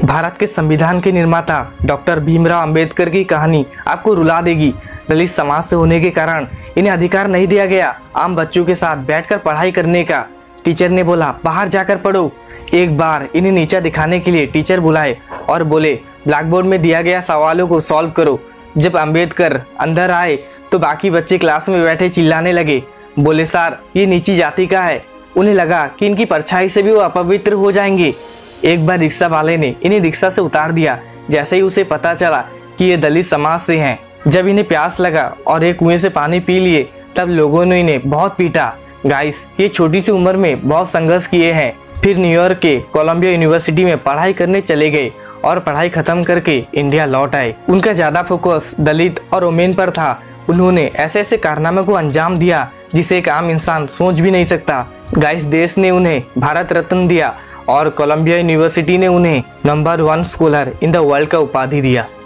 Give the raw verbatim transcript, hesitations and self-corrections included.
भारत के संविधान के निर्माता डॉक्टर भीमराव अंबेडकर की कहानी आपको रुला देगी। दलित समाज से होने के कारण इन्हें अधिकार नहीं दिया गया आम बच्चों के साथ बैठकर पढ़ाई करने का। टीचर ने बोला बाहर जाकर पढ़ो। एक बार इन्हें नीचा दिखाने के लिए टीचर बुलाए और बोले ब्लैक बोर्ड में दिया गया सवालों को सॉल्व करो। जब अंबेडकर अंदर आए तो बाकी बच्चे क्लास में बैठे चिल्लाने लगे, बोले सर ये नीची जाति का है। उन्हें लगा कि इनकी परछाई से भी वो अपवित्र हो जाएंगे। एक बार रिक्शा वाले ने इन्हें रिक्शा से उतार दिया। जैसे ही उसे पता चला कि ये दलित समाज से हैं, जब इन्हें प्यास लगा और एक कुएं से पानी पी लिए तब लोगों ने इन्हें बहुत पीटा। गाइस, ये छोटी सी उम्र में बहुत संघर्ष किए हैं। फिर न्यूयॉर्क के कोलंबिया यूनिवर्सिटी में पढ़ाई करने चले गए और पढ़ाई खत्म करके इंडिया लौट आए। उनका ज्यादा फोकस दलित और वोमेन पर था। उन्होंने ऐसे ऐसे कारनामे को अंजाम दिया जिसे एक आम इंसान सोच भी नहीं सकता। गाइस, देश ने उन्हें भारत रत्न दिया और कोलंबिया यूनिवर्सिटी ने उन्हें number one scholar in the world का उपाधि दिया।